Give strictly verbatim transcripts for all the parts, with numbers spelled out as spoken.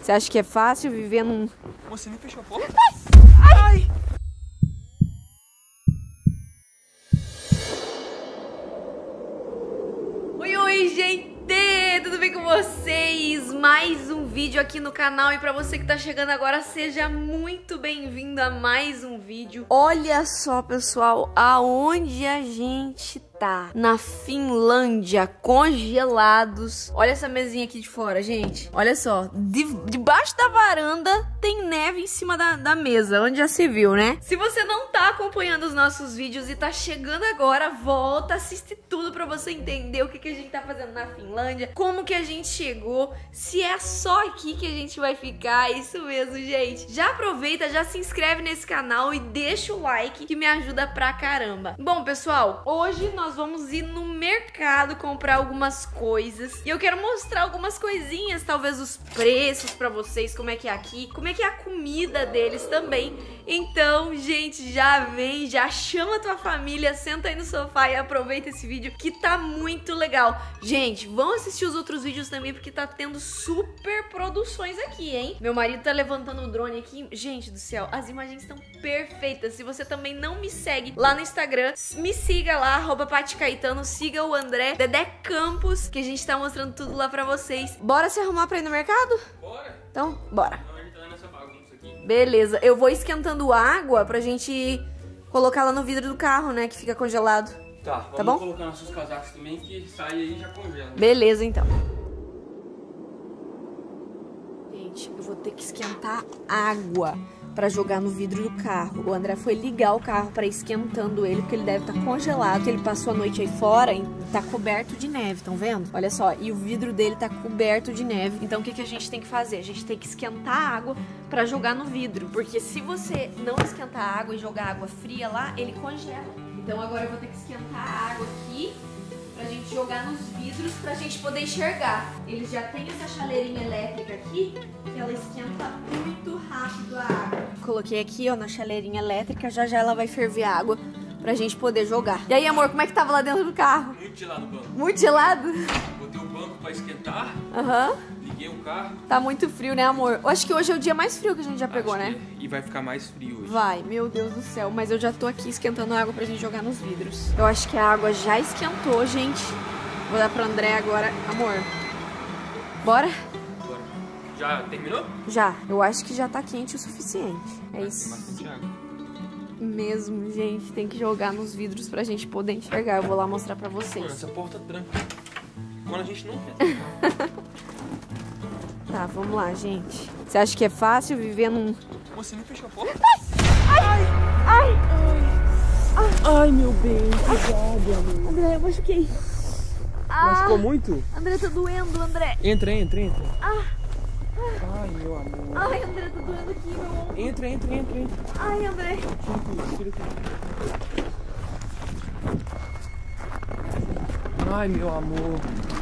Você acha que é fácil viver num... Você me fechou a porta? Ai! Ai! Oi, oi, gente! Tudo bem com vocês? Mais um vídeo aqui no canal e pra você que tá chegando agora, seja muito bem-vindo a mais um vídeo. Olha só, pessoal, aonde a gente tá. Na Finlândia, congelados. Olha essa mesinha aqui de fora, gente. Olha só, de, debaixo da varanda tem neve em cima da, da mesa, onde já se viu, né? Se você não tá acompanhando os nossos vídeos e tá chegando agora, volta, assiste tudo pra você entender o que, que a gente tá fazendo na Finlândia, como que a gente chegou, se é só aqui que a gente vai ficar. Isso mesmo, gente. Já aproveita, já se inscreve nesse canal e deixa o like que me ajuda pra caramba. Bom, pessoal, hoje nós vamos ir no mercado comprar algumas coisas e eu quero mostrar algumas coisinhas, talvez os preços pra vocês, como é que é aqui, como é que é a comida deles também. Então, gente, já vem, já chama a tua família, senta aí no sofá e aproveita esse vídeo que tá muito legal. Gente, vão assistir os outros vídeos também porque tá tendo super produções aqui, hein? Meu marido tá levantando o drone aqui. Gente do céu, as imagens estão perfeitas. Se você também não me segue lá no Instagram, me siga lá, arroba Pati Caetano, siga o André, Dedé Campos, que a gente tá mostrando tudo lá pra vocês. Bora se arrumar pra ir no mercado? Bora! Então, bora! Beleza, eu vou esquentando água pra gente colocar lá no vidro do carro, né, que fica congelado. Tá, vamos tá bom? colocar nossos casacos também, que sai aí e já congela. Beleza, então. Gente, eu vou ter que esquentar água pra jogar no vidro do carro. O André foi ligar o carro pra ir esquentando ele, porque ele deve estar congelado, porque ele passou a noite aí fora e tá coberto de neve, estão vendo? Olha só, e o vidro dele tá coberto de neve. Então o que, que a gente tem que fazer? A gente tem que esquentar a água pra jogar no vidro, porque se você não esquentar a água e jogar água fria lá, ele congela. Então agora eu vou ter que esquentar a água aqui pra gente jogar nos vidros pra gente poder enxergar. Eles já tem essa chaleirinha elétrica aqui, que ela esquenta muito rápido a água. Coloquei aqui, ó, na chaleirinha elétrica, já já ela vai ferver a água pra gente poder jogar. E aí, amor, como é que tava lá dentro do carro? Muito gelado o banco. Muito gelado? Botei o banco pra esquentar. Aham. Uhum. Liguei o carro. Tá muito frio, né, amor? Eu acho que hoje é o dia mais frio que a gente já pegou, acho né? É. E vai ficar mais frio hoje. Vai, meu Deus do céu. Mas eu já tô aqui esquentando a água pra gente jogar nos vidros. Eu acho que a água já esquentou, gente. Vou dar pro André agora. Amor, bora? Bora. Já terminou? Já. Eu acho que já tá quente o suficiente. É vai isso. Bastante água. Mesmo, gente. Tem que jogar nos vidros pra gente poder enxergar. Eu vou lá mostrar pra vocês. Mano, essa porta tranca. Quando a gente não quer. Tá, vamos lá, gente. Você acha que é fácil viver num... Você me fechou a porta? Ai! Ai! Ai, ai meu bem. Cuidado, amor. André, eu machuquei. Machucou muito? André, tá doendo, André. Entra, entra, entra. Ah. Ai, meu amor. Ai, André, tá doendo aqui, meu ombro. Entra, entra, entra, entra. Ai, André. Tira tudo, tira tudo. Ai, meu amor.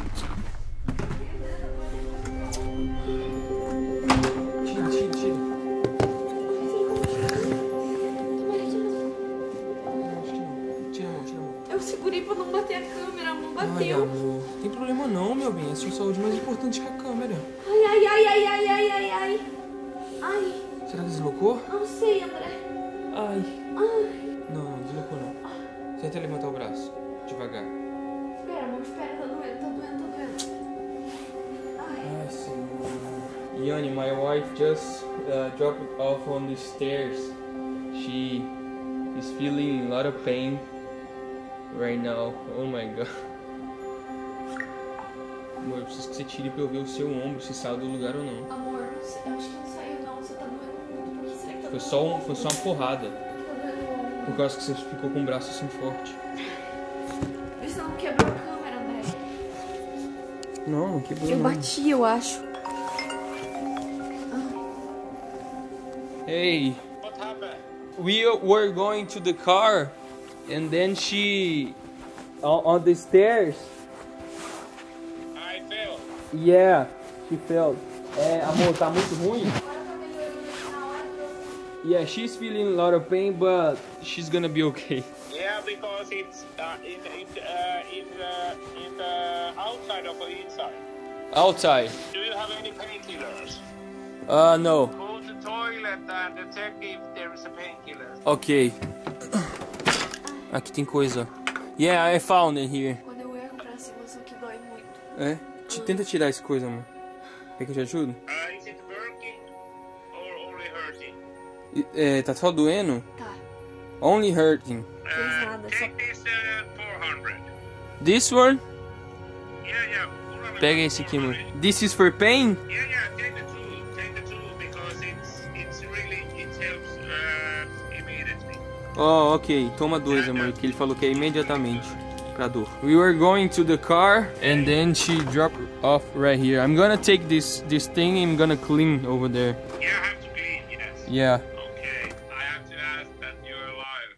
Tira, tira, tira. Tira, amor, tira, amor. Eu segurei pra não bater a câmera, não Ai, bateu. amor. Tem problema não, meu bem. A sua saúde é mais importante que a câmera. Ai, ai, ai, ai, ai, ai, ai, ai. Ai, Será que deslocou? não sei, André. Ai. Ai. Não, não deslocou não. Tenta levantar o braço. Devagar. Espera, amor, espera, tá doendo, tá doendo, tá doendo. Ai. Ai, senhor. Yanni, my wife just uh, dropped off on the stairs. She is feeling a lot of pain right now. Oh my god. Amor, eu preciso que você tire pra eu ver o seu ombro, se saiu do lugar ou não. Amor, eu acho que não saiu não, você tá doendo muito. Por que será que tá Foi doendo? só, um, foi só uma porrada. Por que tá doendo o ombro? Por causa que você ficou com o braço assim forte. Vê se não quebrou a câmera, André. Não, não quebrou Eu não. bati, eu acho. Hey, What happened? we were going to the car and then she on, on the stairs. I fell. Yeah, she fell. É, amor, tá muito ruim. Yeah, she's feeling a lot of pain, but she's gonna be okay. Yeah, because it's uh, in in uh, in uh, in the outside of the inside. Outside. Do you have any painkillers? Uh, no. Go to the toilet and check if there is a painkiller. Ok. Aqui tem coisa. Yeah, I found it here. Quando eu erro pra cima, isso aqui dói muito. É? Te, tenta tirar essa coisa, amor. Quer que eu te ajude? Uh, is it working or only hurting? E- É, tá só doendo? Tá, Only hurting. fez nada, só... Take this uh, four hundred. This one? Yeah, yeah. four hundred. Pega esse aqui, amor. This is for pain? Yeah, yeah. Take the tool. Take the tool because it's it's really it helps uh, immediately. Oh, ok. Toma dois, amor, que ele falou que é imediatamente pra dor. We were going to the car and then she dropped off right here. I'm gonna take this this thing and I'm gonna clean over there. Yeah, I have to clean. Yes. Yeah. Okay. I have to ask that you're alive.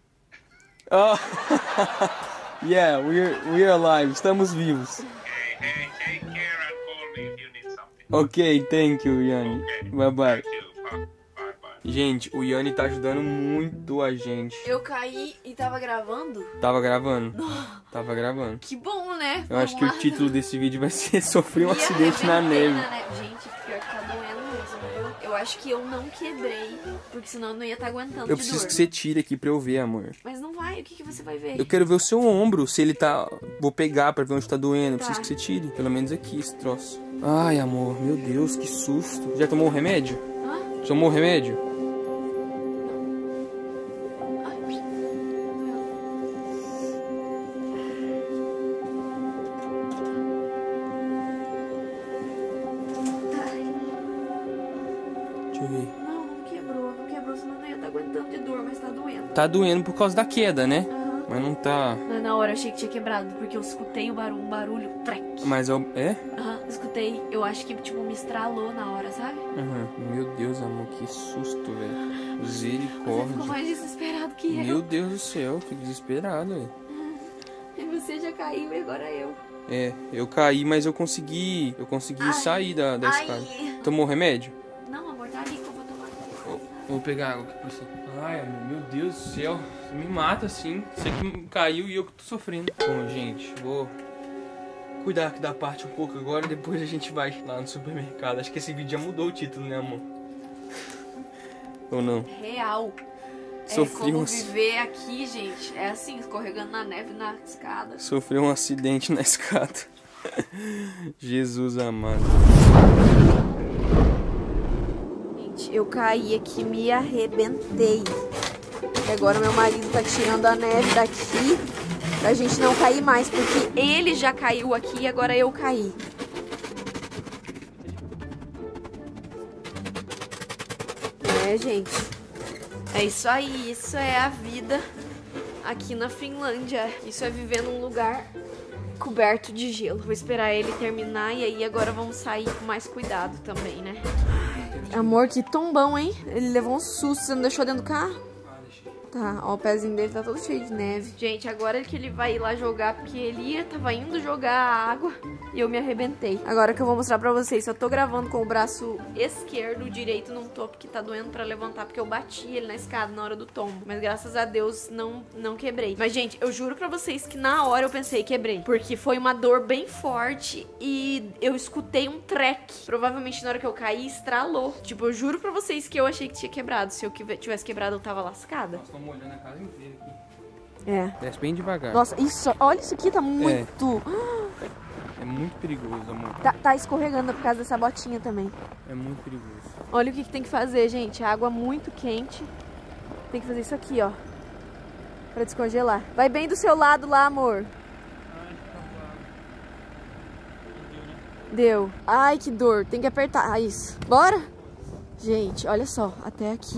Oh. Yeah, we're we're alive. Estamos vivos. Okay. Hey, take care and call me if you need something. Ok, thank you, Yanni. Okay. Bye bye. Thank you. Bye. Bye. Bye. Gente, o Yanni tá ajudando muito a gente. Eu caí e tava gravando? Tava gravando? Tava gravando. Que bom, né? Eu acho que o Vamos lá. título desse vídeo vai ser Sofri um E acidente na arrebentei neve. na neve. Gente, pior que tá doendo mesmo, viu? Eu acho que eu não quebrei, porque senão eu não ia estar aguentando Eu de preciso dor. que você tire aqui pra eu ver, amor. Mas não vai, o que, que você vai ver? Eu quero ver o seu ombro, se ele tá... Vou pegar pra ver onde tá doendo. Eu Tá. preciso que você tire. Pelo menos aqui, esse troço. Ai, amor, meu Deus, que susto. Já tomou o remédio? Hã? Tomou o remédio? Ai, doeu. Ai, Deixa eu ver. não, não quebrou, não quebrou, senão eu não ia estar aguentando de dor, mas tá doendo. Tá doendo por causa da queda, né? Aham. Mas não tá... Mas na hora eu achei que tinha quebrado, porque eu escutei o barulho, um barulho, trec. Mas é... o- é? Aham, escutei, eu acho que tipo me estralou na hora, sabe? Aham. Meu Deus, amor, que susto, velho. Você ficou Misericórdia. mais desesperado que eu. Meu Deus do céu, fico desesperado, velho. E você já caiu e agora eu. É, eu caí, mas eu consegui... Eu consegui Ai. sair da, da escada. Ai. Tomou remédio? Não, amor, tá ali que eu vou tomar. Vou, vou pegar água aqui pra você. Ai, amor, meu Deus do céu. Você me mata assim. Você que caiu e eu que tô sofrendo. Bom, gente, vou cuidar aqui da parte um pouco agora. Depois a gente vai lá no supermercado. Acho que esse vídeo já mudou o título, né, amor? Ou não? Real. Sofri é como um- viver aqui, gente. É assim, escorregando na neve na escada. Sofreu um acidente na escada. Jesus amado. Gente, eu caí aqui e me arrebentei. E agora meu marido tá tirando a neve daqui pra gente não cair mais, porque ele já caiu aqui e agora eu caí. É, gente. É isso aí, isso é a vida aqui na Finlândia. Isso é viver num lugar coberto de gelo. Vou esperar ele terminar e aí agora vamos sair com mais cuidado também, né? Amor, que tombão, hein? Ele levou um susto, você não deixou dentro do carro? Tá, ó, o pezinho dele tá todo cheio de neve. Gente, agora que ele vai ir lá jogar, porque ele ia, tava indo jogar a água e eu me arrebentei. Agora que eu vou mostrar pra vocês, eu tô gravando com o braço esquerdo, o direito não tô, porque tá doendo pra levantar, porque eu bati ele na escada na hora do tombo. Mas graças a Deus não, não quebrei. Mas, gente, eu juro pra vocês que na hora eu pensei quebrei, porque foi uma dor bem forte e eu escutei um treque. Provavelmente na hora que eu caí, estralou. Tipo, eu juro pra vocês que eu achei que tinha quebrado. Se eu tivesse quebrado, eu tava lascada. Estamos olhando a casa inteira aqui. É. Desce bem devagar. Nossa, isso, olha isso aqui, tá muito... É muito perigoso, amor. Tá, tá escorregando por causa dessa botinha também. É muito perigoso. Olha o que, que tem que fazer, gente. Água muito quente. Tem que fazer isso aqui, ó. Pra descongelar. Vai bem do seu lado lá, amor. Deu. Ai, que dor. Tem que apertar. Ah, isso. Bora? Gente, olha só. Até aqui.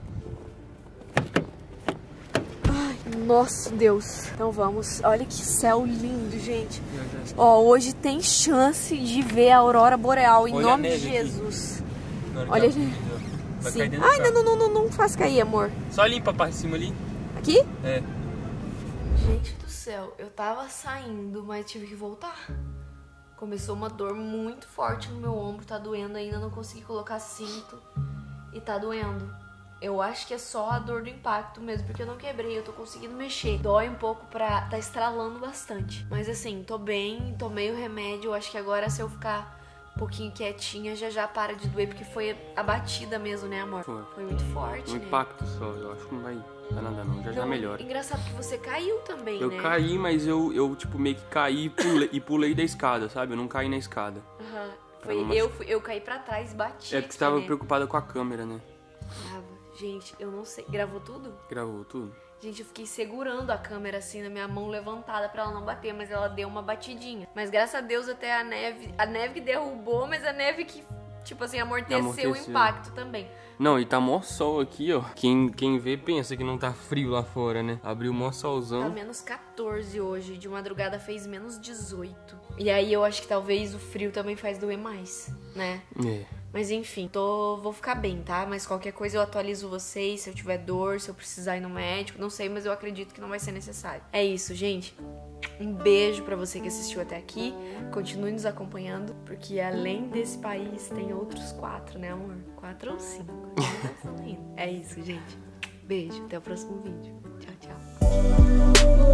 Nossa, Deus. Então vamos. Olha que céu lindo, gente. Ó, hoje tem chance de ver a aurora boreal, em Olha a nome de neve aqui. Jesus. Na hora que Olha, ela gente. pisa, vai Sim. cair dentro do Ai, carro. não, não, não, não, não faz cair, amor. Só limpa a parte de cima ali. Aqui? É. Gente do céu, eu tava saindo, mas tive que voltar. Começou uma dor muito forte no meu ombro, tá doendo ainda, não consegui colocar cinto e tá doendo. Eu acho que é só a dor do impacto mesmo, porque eu não quebrei, eu tô conseguindo mexer. Dói um pouco pra... tá estralando bastante. Mas assim, tô bem, tomei o remédio, eu acho que agora se eu ficar um pouquinho quietinha, já já para de doer, porque foi a batida mesmo, né, amor? Foi. Foi muito forte, Um né? impacto só, eu acho que não vai dar nada não, já já Não, melhora. Engraçado que você caiu também, Eu né? caí, mas eu, eu tipo, meio que caí e pulei, e pulei da escada, sabe? Eu não caí na escada. Aham. Foi, Era uma- eu, fui- eu caí pra trás e bati É porque aqui, você tava né? preocupada com a câmera, né? Tava. Gente, eu não sei. Gravou tudo? Gravou tudo? Gente, eu fiquei segurando a câmera assim na minha mão levantada pra ela não bater, mas ela deu uma batidinha. Mas graças a Deus até a neve, a neve que derrubou, mas a neve que, tipo assim, amorteceu, Amorteceu. o impacto também. Não, e tá mó sol aqui, ó. Quem, quem vê pensa que não tá frio lá fora, né? Abriu mó Tá solzão. menos quatorze hoje, de madrugada fez menos dezoito. E aí eu acho que talvez o frio também faz doer mais, né? É. Mas enfim, tô, vou ficar bem, tá? Mas qualquer coisa eu atualizo vocês, se eu tiver dor, se eu precisar ir no médico, não sei, mas eu acredito que não vai ser necessário. É isso, gente. Um beijo pra você que assistiu até aqui. Continue nos acompanhando, porque além desse país tem outros quatro, né, amor? Quatro ou cinco. É isso, gente. Beijo, até o próximo vídeo. Tchau, tchau.